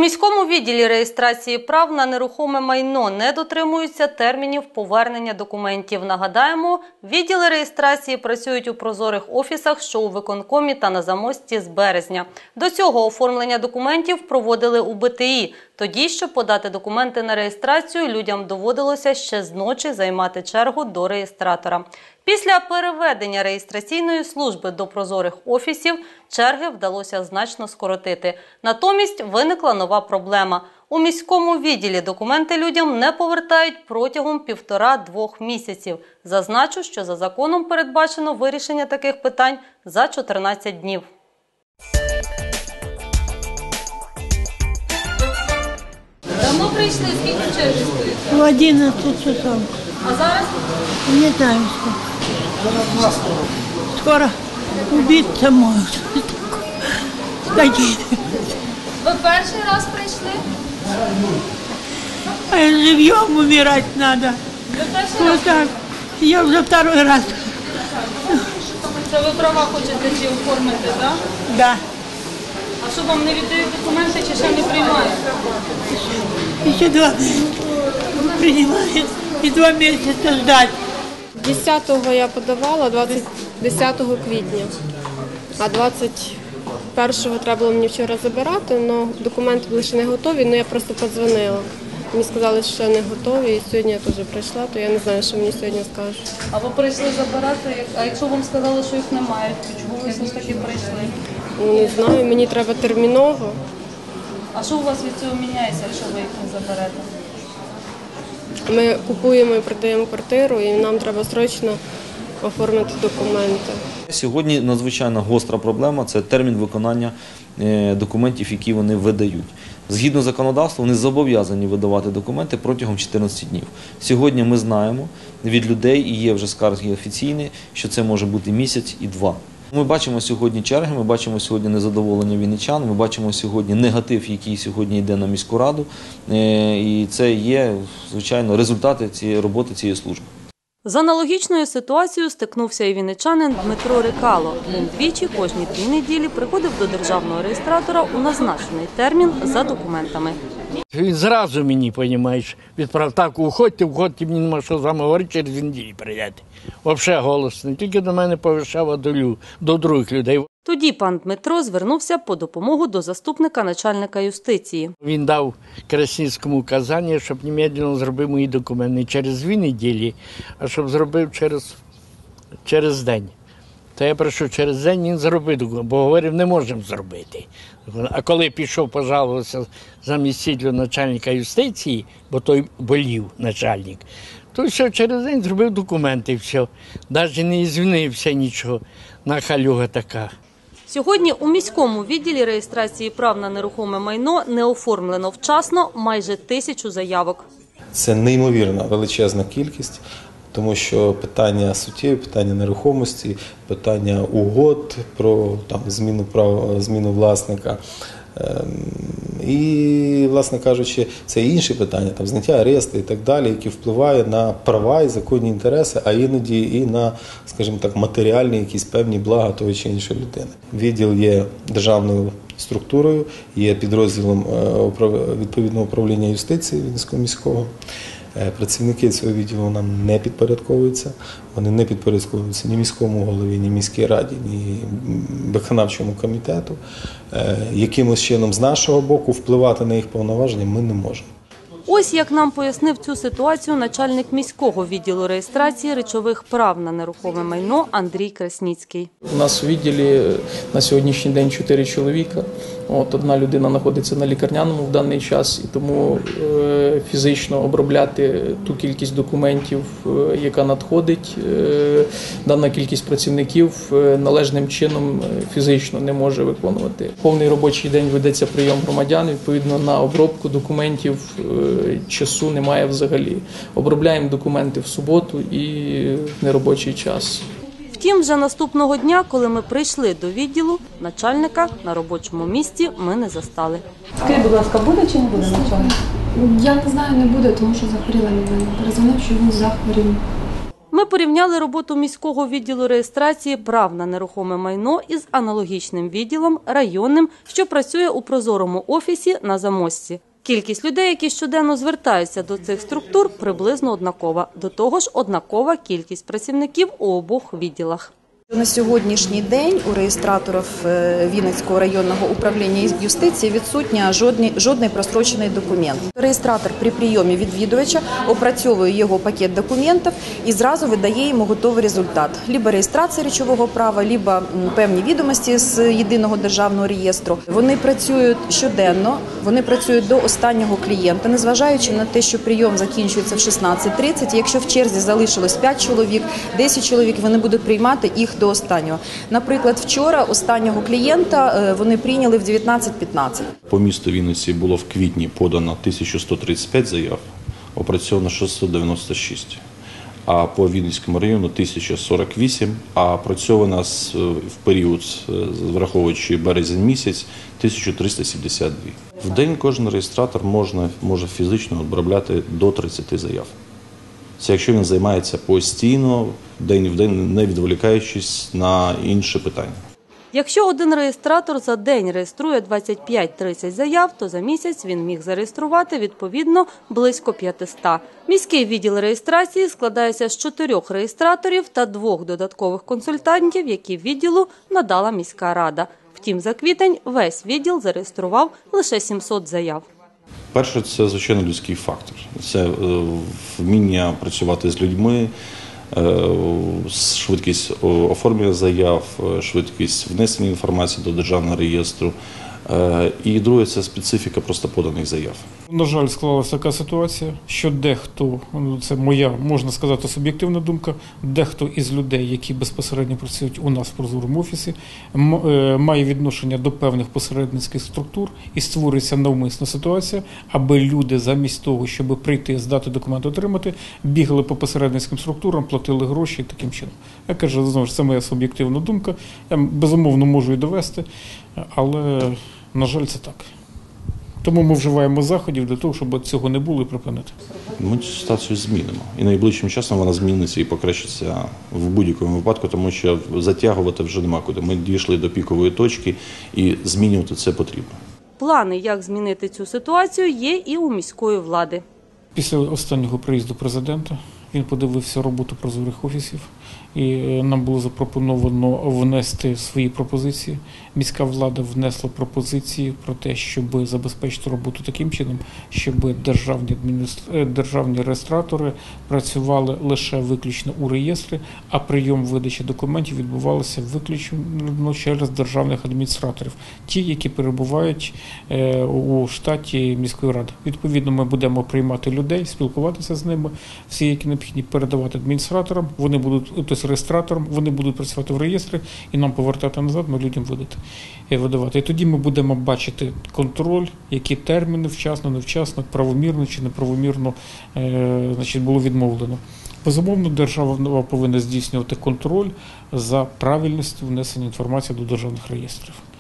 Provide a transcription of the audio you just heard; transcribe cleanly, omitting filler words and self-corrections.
міському відділі реєстрації прав на нерухоме майно не дотримуються термінів повернення документів. Нагадаємо, відділи реєстрації працюють у прозорих офісах, що у виконкомі та на Замості з березня. До цього оформлення документів проводили у БТІ. Тоді, щоб подати документи на реєстрацію, людям доводилося ще з ночі займати чергу до реєстратора. Після переведення реєстраційної служби до прозорих офісів черги вдалося значно скоротити. Натомість виникла нова проблема. У міському відділі документи людям не повертають протягом 1,5–2 місяців. Зазначу, що за законом передбачено вирішення таких питань за 14 днів. Давно прийшли? Скільки в черзі стоїте? В 11 часов. А зараз? Не знаю, сколько. Скоро убиться может. Такие. Ви перший раз прийшли? А живьем умирать надо. Ви перший раз? Вот так. Я уже второй раз. Це ви права хочете чи оформити, так? Да. А що, вам не віддають документи чи ще не приймають? Еще 2 принимает. И 2 месяца ждать. 10-го я подавала, 10 квітня, а 21-го треба було мені вчора забирати, але документи були ще не готові, але я просто подзвонила. Мені сказали, що не готові, і сьогодні я теж прийшла, то я не знаю, що мені сьогодні скажуть. А ви прийшли забирати, а якщо вам сказали, що їх немає, то чому ви все ж таки прийшли? Ну, не знаю, мені треба терміново. А що у вас від цього міняється, якщо ви їх не заберете? Ми купуємо і продаємо квартиру, і нам треба срочно оформити документи. Сьогодні надзвичайно гостра проблема – це термін виконання документів, які вони видають. Згідно законодавства, вони зобов'язані видавати документи протягом 14 днів. Сьогодні ми знаємо від людей, і є вже скарги офіційні, що це може бути місяць і 2. Ми бачимо сьогодні черги, ми бачимо сьогодні незадоволення вінничан, ми бачимо сьогодні негатив, який сьогодні йде на міську раду. І це є, звичайно, результати роботи цієї служби. З аналогічною ситуацією стикнувся і вінничанин Дмитро Рикало. Він двічі кожні 2 неділі приходив до державного реєстратора у назначений термін за документами. Він зразу мені, розумієш, відправив, так, уходьте, мені нема що з вами говорити, через неділю прийдете. Взагалі голос не тільки до мене повишав, а до других людей. Тоді пан Дмитро звернувся по допомогу до заступника начальника юстиції. Він дав Красницькому указання, щоб немедленно зробив мої документи не через 2 неділі, а щоб зробив через день. То я прийшов через день, він зробив документи, бо говорив, не можемо зробити. А коли пішов, пожалувався замістителю начальника юстиції, бо той болів начальник, то все, через день зробив документи, все. Навіть не звінився нічого, нахалюга така. Сьогодні у міському відділі реєстрації прав на нерухоме майно не оформлено вчасно майже 1000 заявок. Це неймовірна величезна кількість, тому що питання суттєві, питання нерухомості, питання угод про зміну власника. І, власне кажучи, це і інші питання, зняття арешту і так далі, які впливають на права і законні інтереси, а іноді і на, скажімо так, матеріальні якісь певні блага того чи іншої людини. Відділ є державною структурою, є підрозділом відповідного управління юстиції Вінницького міського. Працівники цього відділу нам не підпорядковуються, вони не підпорядковуються ні міському голові, ні міській раді, ні виконавчому комітету. Якимось чином з нашого боку впливати на їх повноваження ми не можемо. Ось як нам пояснив цю ситуацію начальник міського відділу реєстрації речових прав на нерухоме майно Андрій Красницький. У нас у відділі на сьогоднішній день 4 чоловіка. Одна людина знаходиться на лікарняному в даний час, і тому фізично обробляти ту кількість документів, яка надходить, дана кількість працівників належним чином фізично не може виконувати. Повний робочий день ведеться прийом громадян, відповідно на обробку документів часу немає взагалі. Обробляємо документи в суботу і в неробочий час. Втім, вже наступного дня, коли ми прийшли до відділу, начальника на робочому місці ми не застали. Скажіть, будь ласка, буде чи не буде начальник? Я не знаю, не буде, тому що захворіла людина. Перезвонив, що він захворів. Ми порівняли роботу міського відділу реєстрації прав на нерухоме майно із аналогічним відділом районним, що працює у прозорому офісі на Замості. Кількість людей, які щоденно звертаються до цих структур, приблизно однакова. До того ж, однакова кількість працівників у обох відділах. На сьогоднішній день у реєстраторів Вінницького районного управління юстиції відсутня жодний прострочений документ. Реєстратор при прийомі відвідувача опрацьовує його пакет документів і зразу видає йому готовий результат. Либо реєстрація речового права, либо певні відомості з єдиного державного реєстру. Вони працюють щоденно, вони працюють до останнього клієнта, незважаючи на те, що прийом закінчується в 16:30. Якщо в черзі залишилось 5 чоловік, 10 чоловік, вони будуть приймати їх до останнього. Наприклад, вчора останнього клієнта вони прийняли в 19:15. По місту Вінниці було в квітні подано 1135 заяв, опрацьовано 696. А по Вінницькому району 1048, а опрацьовано в період, враховуючи березень місяць, 1372. В день кожен реєстратор може фізично обробляти до 30 заяв. Це якщо він займається постійно, день в день, не відволікаючись на інші питання. Якщо один реєстратор за день реєструє 25-30 заяв, то за місяць він міг зареєструвати, відповідно, близько 500. Міський відділ реєстрації складається з 4 реєстраторів та 2 додаткових консультантів, які відділу надала міська рада. Втім, за квітень весь відділ зареєстрував лише 700 заяв. Перше, це, звичайно, людський фактор. Це вміння працювати з людьми, швидкість оформлення заяв, швидкість внесення інформації до державного реєстру. І друге, це специфіка просто поданих заяв. На жаль, склалася така ситуація, що дехто, це моя, можна сказати, суб'єктивна думка, дехто із людей, які безпосередньо працюють у нас в прозорому офісі, має відношення до певних посередницьких структур і створюється навмисна ситуація, аби люди замість того, щоб прийти, здати документ, отримати, бігали по посередницьким структурам, платили гроші і таким чином. Я кажу, знову ж, це моя суб'єктивна думка, я безумовно можу і довести, але, на жаль, це так. Тому ми вживаємо заходів для того, щоб цього не було і припинити. Ми цю ситуацію змінимо. І найближчим часом вона зміниться і покращиться в будь-якому випадку, тому що затягувати вже нема куди. Ми дійшли до пікової точки і змінювати це потрібно. Плани, як змінити цю ситуацію, є і у міської влади. Після останнього приїзду президента він подивився роботу прозорих офісів, і нам було запропоновано внести свої пропозиції. Міська влада внесла пропозиції про те, щоб забезпечити роботу таким чином, щоб державні реєстратори працювали лише виключно у реєстрі, а прийом видачі документів відбувався виключно через державних адміністраторів, ті, які перебувають у штаті міської ради. Відповідно, ми будемо приймати людей, спілкуватися з ними, всі, які необхідні, передавати адміністраторам, вони будуть, тобто реєстраторам, вони будуть працювати в реєстрі і нам повертати назад, ми людям видавати. І тоді ми будемо бачити контроль, які терміни вчасно, невчасно, правомірно чи неправомірно було відмовлено. Безумовно, держава повинна здійснювати контроль за правильністю внесення інформації до державних реєстрів.